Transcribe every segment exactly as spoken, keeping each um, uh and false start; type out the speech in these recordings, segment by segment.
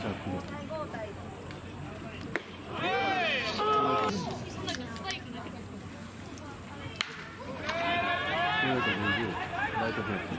ャークが。ライトフェイク。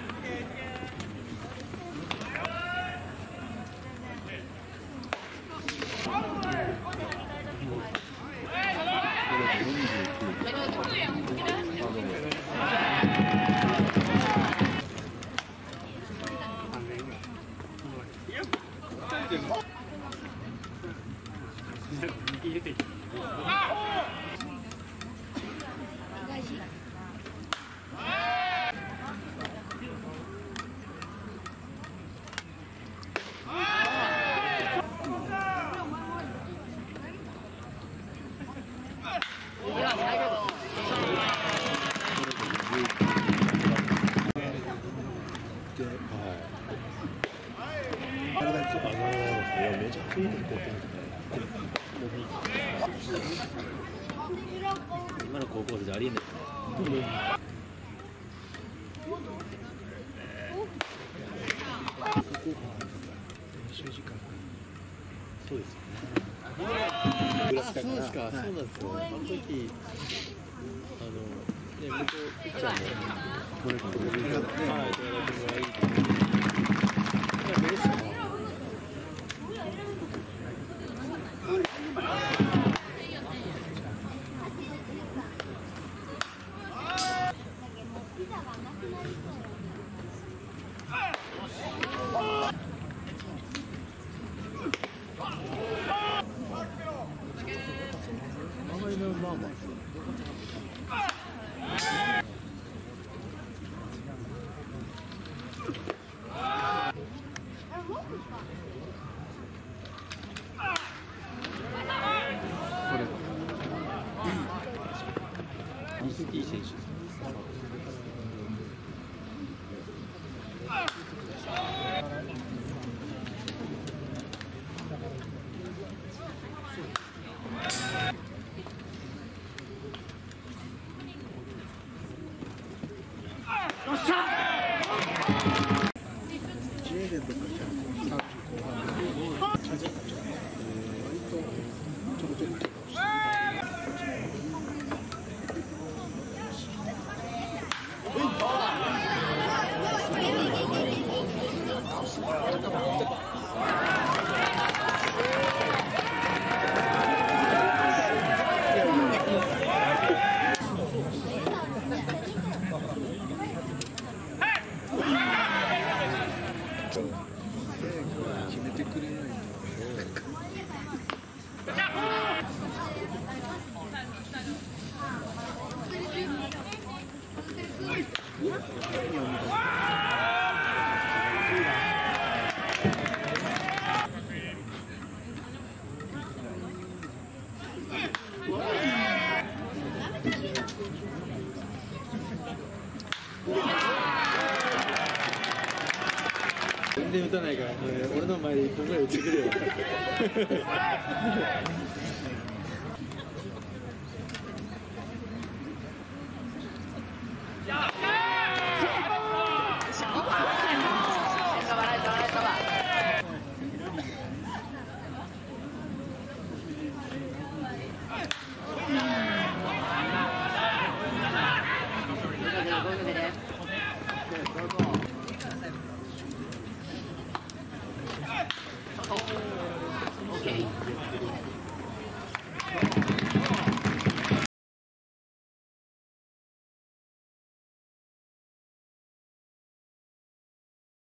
めちゃくちゃいいとこやってるんですね。今の高校生じゃありえないですね。練習時間そうですよね。あ、そうですか。そうなんですよ。あの時あのね向こうピッチャーもこれからはい、トライ君がいいと思う。ベースも。まあまあいい選手です。よっしゃ。スウェーデンとかじゃさんじゅう後半で割とちょこちょこちょこ決めてくれないと。全然打たないから、俺の前でいっぽんぐらい打ってくれよ。Okay.